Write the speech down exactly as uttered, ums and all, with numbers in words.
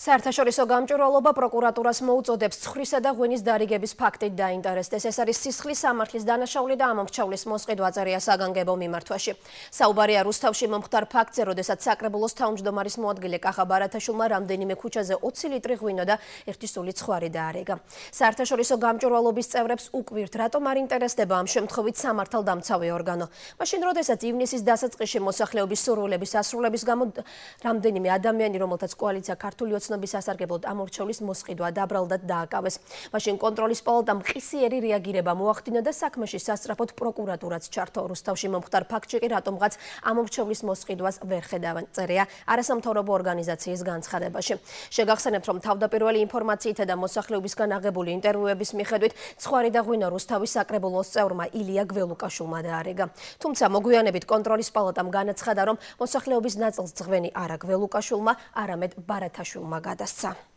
საერთაშორისო გამჭვირვალობა პროკურატურას მოუწოდებს ცხრისა და ღვინის დარიგების ფაქტით დაინტერესდეს. ეს არის სისხლის სამართლის დანაშაული და ამომრჩევლის მოსყიდვა წერია საგანგებო მიმართვაში. საუბარია რუსთავში მომხდარ ფაქტზე, როდესაც საკრებულოს თავმჯდომარის მოადგილე კახა ბარათაშვილმა რამდენიმე ქუჩაზე ოცი ლიტრი ღვინო და ერთი სული ცხვარი დაარეგა. საერთაშორისო გამჭვირვალობის წევრებს უკვირთ, რატომ არ ინტერესდება ამ შემთხვევით სამართალდამცავი ორგანო. მაშინ, როდესაც ივნისის დასაწყისში მოსახლეობის სურვილების ასრულების გამო რამდენიმე ადამიანი, რომელთაც კოალიცია ქართული ოცნების ასარგებლოდ ამორჩევლის მოსყიდვა დაბრალდათ დააკავეს. მაშინ კონტროლის პალატამ ყისიერი რეაგირება მოახდინა და საქმეში სასწრაფოდ პროკურატურაც ჩართო. რუსთავში მომხდარ ფაქტში კი რატომღაც ამორჩევლის მოსყიდვას ვერ ხედავენ, წერია არასამთავრობო ორგანიზაციის განცხადებაში. შეგახსენებთ, რომ თავდაპირველი ინფორმაციითა და მოსახლეობისგან აღებული ინტერვიუების მიხედვით ცხვარი და ღვინო რუსთავის საკრებულოს წევრმა ილია გველუკაშვილმა დაარეგა. თუმცა მოგვიანებით კონტროლის პალატამ განაცხადა, რომ მოსახლეობის ნაწილს ძღვენი არა გველუკაშვილმა, არამედ ბარათაშვილმა გადასცა.